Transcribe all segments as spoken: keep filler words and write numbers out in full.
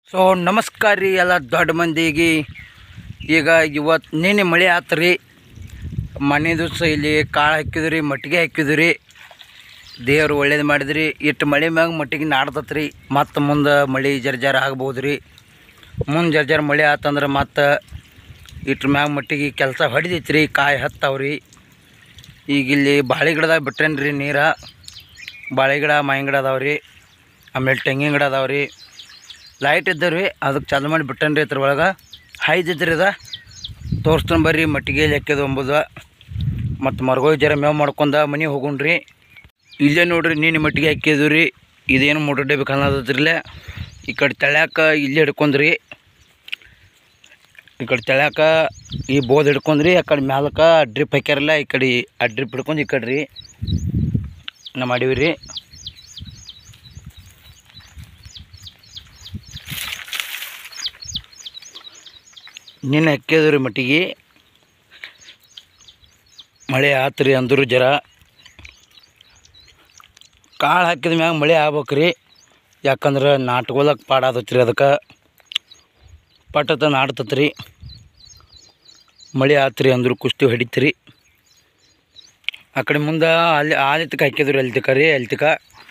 So ನಮಸ್ಕಾರ ರೀ ಎಲ್ಲ ದೊಡ್ಡ ಮಂದಿಗೆ. ಈಗ ಇವತ್ತು ನಿನ್ನೆ ಮಳೆ ಆತು ರೀ. ಮನೆ ದಿವಸ ಇಲ್ಲಿ ಕಾಳು ಹಾಕಿದ್ರಿ, ಮಟ್ಟಿಗೆ ಹಾಕಿದ್ರಿ. ದೇವ್ರು ಒಳ್ಳೇದು ಮಾಡಿದ್ರಿ. ಇಟ್ಟು ಮಳೆ ಮ್ಯಾಗ ಮಟ್ಟಿಗೆ ನಾಡ್ತತ್ ರೀ. ಮತ್ತು ಮುಂದೆ ಮಳೆ ಜರ್ಜಾರ ಆಗ್ಬೋದು ರೀ. ಮುಂದೆ ಜರ್ಜಾರ ಮಳೆ ಆತಂದ್ರೆ ಮತ್ತು ಇಟ್ರ ಮ್ಯಾಗ ಮಟ್ಟಿಗೆ ಕೆಲಸ ಹೊಡಿದೈತಿ ರೀ. ಕಾಯಿ ಹತ್ತಾವ್ರಿ. ಈಗ ಇಲ್ಲಿ ಬಾಳೆ ಗಿಡದಾಗ ಬಿಟ್ರೇನು ರೀ ನೀರು. ಬಾಳೆ ಗಿಡ ಮಾವಿನ ಗಿಡ ಅದಾವೆ ರೀ. ಆಮೇಲೆ ತೆಂಗಿನ ಗಿಡ ಅದಾವೆ ರೀ. ಲೈಟ್ ಇದ್ದಾವೆ ರೀ. ಅದಕ್ಕೆ ಚಾಲು ಮಾಡಿ ಬಿಟ್ಟೇನು ರೀ. ಇದ್ರ ಒಳಗೆ ಹಾಯ್ದಿದ್ರಿ ಅದ ತೋರಿಸ್ತಾನೆ ಬರ್ರಿ. ಮಟ್ಟಿಗೆ ಲೆಕ್ಕದು ಅಂಬುದು ಮತ್ತು ಮರ್ಗೋಗಿ ಜರ ಮೇವು ಮಾಡ್ಕೊಂಡ ಮನೆ ಹೋಗುಣ್ರಿ. ಇಲ್ಲೇ ನೋಡ್ರಿ ನೀನು ಮಟ್ಟಿಗೆ ಹಾಕಿದ್ವಿ ರೀ. ಇದೇನು ಮೂರು ಡಬ್ಬಿ ಕಾಣದ್ರಲ್ಲೇ ಈ ಕಡೆ ತಳ್ಯಾಕ ಇಲ್ಲೇ ಹಿಡ್ಕೊಂಡ್ರಿ. ಈ ಕಡೆ ತಳ್ಯಾಕ ಈ ಬೋದ್ ಹಿಡ್ಕೊಂಡ್ರಿ. ಆ ಕಡೆ ಮ್ಯಾಲಕ್ಕೆ ಡ್ರಿಪ್ ಹಾಕ್ಯಾರಲ್ಲ, ಈ ಕಡೆ ಆ ಡ್ರಿಪ್ ಹಿಡ್ಕೊಂಡು ಈ ಕಡೆ ರೀ ನಾ ಮಾಡೀವಿ ರೀ. ನಿನ್ನೆ ಹಾಕಿದ್ರಿ ಮಟ್ಟಿಗೆ ಮಳೆ ಆತ್ರಿ. ಅಂದರು ಜರ ಕಾಳು ಹಾಕಿದ ಮ್ಯಾಗ ಮಳೆ ಆಗ್ಬೇಕ್ರಿ. ಯಾಕಂದ್ರೆ ನಾಟ್ಕೊಳಕ್ಕೆ ಪಾಡಾದತ್ರಿ. ಅದಕ್ಕೆ ಪಟ್ಟತ ನಾಡ್ತತ್ರಿ. ಮಳೆ ಆತ್ರಿ ಅಂದರು ಕುಸ್ತಿ ಹೊಡಿತ್ರಿ. ಆ ಕಡೆ ಮುಂದೆ ಅಲ್ಲಿ ಆಲಿತಕ್ಕೆ ಹಾಕಿದ್ರಿ. ಅಲ್ಲಿ ತಕ ರೀ ಅಲ್ಲಿ ತಕ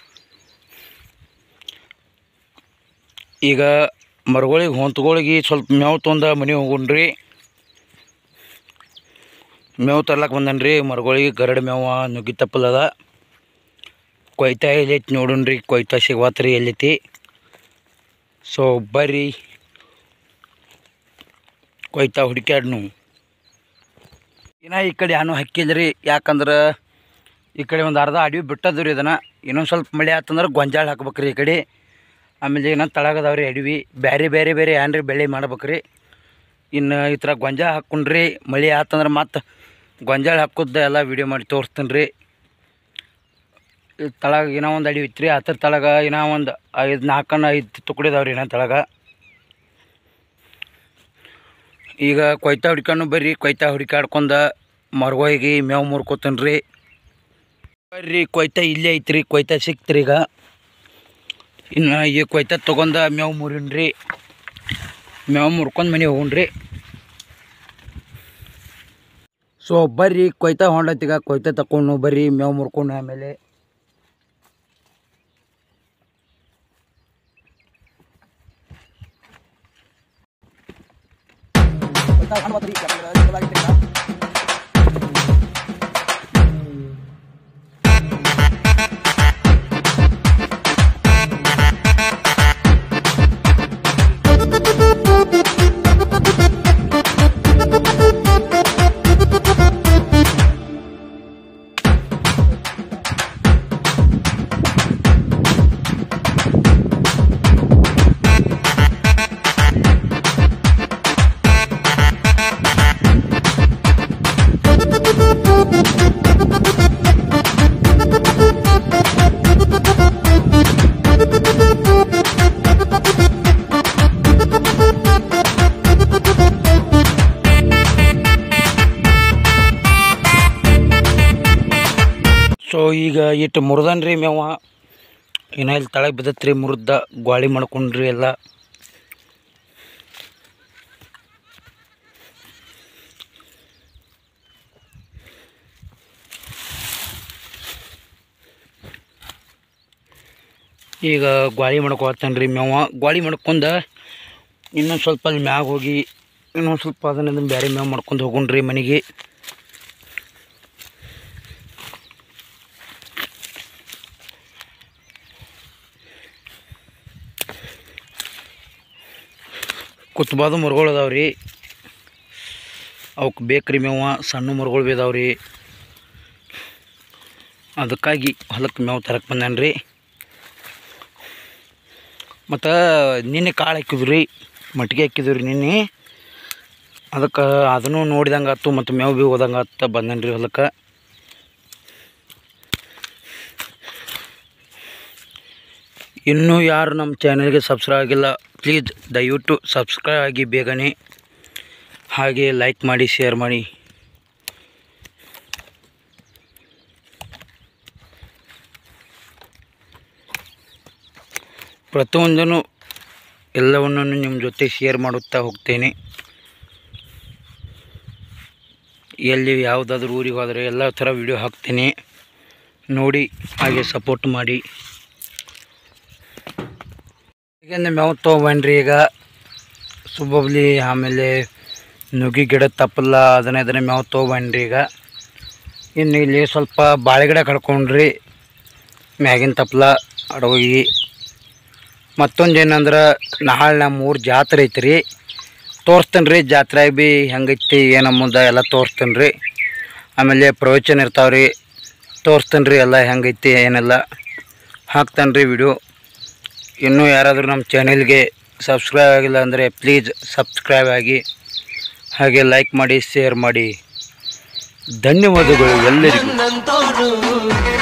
ಈಗ ಮರಗಳಿಗೆ ಹೊಂತ್ಗಳಿಗೆ ಸ್ವಲ್ಪ ಮೇವು ತೊಂದ ಮನೆ ಹೋಗುಣ್ರಿ. ಮೇವು ತರ್ಲಕ್ಕೆ ಬಂದನ್ರಿ. ಮರಗಳಿಗೆ ಗರಡು ಮೇವು ನುಗ್ಗಿ ತಪ್ಪಲದ ಕೊಯ್ತಾ ಎಲ್ಲೈತಿ ನೋಡುಣ್ರಿ. ಕೊಯ್ತಾ ಸಿಗವತ್ರಿ ಎಲ್ಲೈತಿ. ಸೊ ಬರ್ರಿ ಕೊಯ್ತಾ ಹುಡುಕ್ಯಾಡ್ನು. ಇನ್ನು ಈ ಕಡೆ ಏನೂ ಹಾಕಿದ್ರಿ. ಯಾಕಂದ್ರೆ ಈ ಕಡೆ ಒಂದು ಅರ್ಧ ಅಡವಿ ಬಿಟ್ಟದ್ದು ರೀ. ಇದನ್ನು ಇನ್ನೊಂದು ಸ್ವಲ್ಪ ಮಳೆ ಆತಂದ್ರೆ ಗೊಂಜಾಳ ಹಾಕ್ಬೇಕ್ರಿ ಈ ಕಡೆ. ಆಮೇಲೆ ಇನ್ನೊಂದು ತಳಗದವ್ರಿ ಅಡವಿ ಬೇರೆ ಬೇರೆ ಬೇರೆ ಏನ್ರಿ ಬೆಳೆ ಮಾಡ್ಬೇಕ್ರಿ. ಇನ್ನು ಈ ಥರ ಗೊಂಜಾಳ ಹಾಕ್ಕೊಂಡ್ರಿ. ಮಳೆ ಆತಂದ್ರೆ ಮತ್ತು ಗೊಂಜಾಳ ಹಾಕೋದು ಎಲ್ಲ ವೀಡಿಯೋ ಮಾಡಿ ತೋರಿಸ್ತೀನಿ ರೀ. ತಳಗ ಇನ್ನೂ ಒಂದು ಅಡವಿ ಇತ್ತು ರೀ. ಹತ್ರ ತಳಗ ಇನ್ನೂ ಒಂದು ಐದು ನಾಲ್ಕನ್ನು ಐದು ತುಕಡಿದಾವ್ರಿ ಇನ್ನೂ ತಳಗ. ಈಗ ಕೊಯ್ತಾ ಹುಡ್ಕೊಂಡು ಬರ್ರಿ. ಕೊಯ್ತಾ ಹುಡುಕಾಡ್ಕೊಂಡು ಮರ್ಗೋಗಿ ಮೇವು ಮುರ್ಕೋತೀನಿ ರೀ. ಬರ್ರಿ ಕೊಯ್ತಾ ಇಲ್ಲೇ ಐತ್ರಿ. ಕೊಯ್ತಾ ಸಿಕ್ತ್ರಿ. ಈಗ ಇನ್ನು ಈ ಕೊಯ್ತಾ ತೊಗೊಂಡು ಮೇವು ಮುರಿನ್ರಿ. ಮೇವು ಮುರ್ಕೊಂಡು ಮನೆ ಹೋಗುಣ್ರಿ. ಸೊ ಬರ್ರಿ ಕೊಯ್ತಾ ಹೊಂಡತ್ತೀಗ ಕೊಯ್ತಾ ತಗೊಂಡು ಬರ್ರಿ ಮೇವು ಮುರ್ಕೊಂಡು ಆಮೇಲೆ ಸೊ ಈಗ ಇಟ್ಟು ಮುರಿದನ್ರಿ ಮೇವ. ಇನ್ನು ಇಲ್ಲಿ ತಳಗೆ ಬಿದ್ದತ್ರಿ. ಮುರಿದ ಗಾಳಿ ಮಾಡ್ಕೊಂಡ್ರಿ ಎಲ್ಲ. ಈಗ ಗಾಳಿ ಮಾಡ್ಕೊತಾನ್ರಿ ಮೇವ. ಗಾಳಿ ಮಾಡ್ಕೊಂಡು ಇನ್ನೊಂದು ಸ್ವಲ್ಪ ಅಲ್ಲಿ ಮ್ಯಾಗ ಹೋಗಿ ಇನ್ನೊಂದು ಸ್ವಲ್ಪ ಅದನ್ನ ಬೇರೆ ಮೇವು ಮಾಡ್ಕೊಂಡು ಹೋಗುಣ್ರಿ ಮನೆಗೆ. ಕುತ್ಬಾದು ಮರಗಳು ಅದಾವೆ ರೀ. ಅವಕ್ಕೆ ಬೇಕ್ರಿ ಮೇವು. ಸಣ್ಣ ಮರಗಳು ಬೇದಾವೆ ರೀ. ಅದಕ್ಕಾಗಿ ಹೊಲಕ್ಕೆ ಮೇವು ತರಕ್ಕೆ ಬಂದಾನ ರೀ. ಮತ್ತು ನಿನ್ನೆ ಕಾಳು ಹಾಕಿದ್ರಿ, ಮಟ್ಟಿಗೆ ಹಾಕಿದ್ವಿ ರೀ ನಿನ್ನೆ. ಅದಕ್ಕೆ ಅದನ್ನು ನೋಡಿದಂಗೆ ಆಯ್ತು ಮತ್ತು ಮೇವು ಬಿ ಹೋದಂಗೆ ಆತ ಬಂದನ್ ರೀ ಹೊಲಕ್ಕೆ. ಇನ್ನೂ ಯಾರು ನಮ್ಮ ಚಾನಲ್ಗೆ ಸಬ್ಸ್ಕ್ರೈಬ್ ಆಗಿಲ್ಲ ಪ್ಲೀಸ್ ದಯವಿಟ್ಟು ಸಬ್ಸ್ಕ್ರೈಬ್ ಆಗಿ ಬೇಗನೆ. ಹಾಗೆ ಲೈಕ್ ಮಾಡಿ, ಶೇರ್ ಮಾಡಿ. ಪ್ರತಿಯೊಂದನ್ನು ಎಲ್ಲವನ್ನು ನಿಮ್ಮ ಜೊತೆ ಶೇರ್ ಮಾಡುತ್ತಾ ಹೋಗ್ತೇನೆ. ಎಲ್ಲಿ ಯಾವುದಾದ್ರೂ ಊರಿಗೆ ಹೋದರೆ ಎಲ್ಲ ಥರ ವಿಡಿಯೋ ಹಾಕ್ತೀನಿ, ನೋಡಿ ಹಾಗೆ ಸಪೋರ್ಟ್ ಮಾಡಿ. ಈಗ ಮೇವು ತೊಗೊಂಡ್ರಿ, ಈಗ ಸುಬ್ಬಬ್ಲಿ ಆಮೇಲೆ ನುಗ್ಗಿ ಗಿಡ ತಪ್ಪಲ್ಲ ಅದನ್ನ ಇದನ್ನ ಮೇವು ತೊಗೊಂಡ್ರಿ. ಈಗ ಇನ್ನು ಇಲ್ಲಿ ಸ್ವಲ್ಪ ಬಾಳೆಗಿಡ ಕಡ್ಕೊಂಡ್ರಿ ಮ್ಯಾಗಿನ ತಪ್ಪಲ ಅಡಗೋಗಿ. ಮತ್ತೊಂದು ಏನಂದ್ರೆ ನಾಳೆ ನಮ್ಮ ಊರು ಜಾತ್ರೆ ಐತ್ರಿ, ತೋರಿಸ್ತೇನೆ ರೀ. ಜಾತ್ರೆಯಾಗ ಭೀ ಹೆಂಗೈತಿ ಏನು ಮುಂದೆ ಎಲ್ಲ ತೋರಿಸ್ತೇನೆ ರೀ. ಆಮೇಲೆ ಪ್ರವಚನ ಇರ್ತಾವೆ ರೀ, ತೋರಿಸ್ತೇನೆ ರೀ ಎಲ್ಲ ಹೆಂಗೈತಿ ಏನೆಲ್ಲ ಹಾಕ್ತಾನೆ ರೀ ವಿಡಿಯೋ. ಇನ್ನೂ ಯಾರಾದರೂ ನಮ್ಮ ಚಾನೆಲ್ಗೆ ಸಬ್ಸ್ಕ್ರೈಬ್ ಆಗಿಲ್ಲ ಅಂದರೆ ಪ್ಲೀಸ್ ಸಬ್ಸ್ಕ್ರೈಬ್ ಆಗಿ, ಹಾಗೆ ಲೈಕ್ ಮಾಡಿ, ಶೇರ್ ಮಾಡಿ. ಧನ್ಯವಾದಗಳು ಎಲ್ಲರಿಗೂ.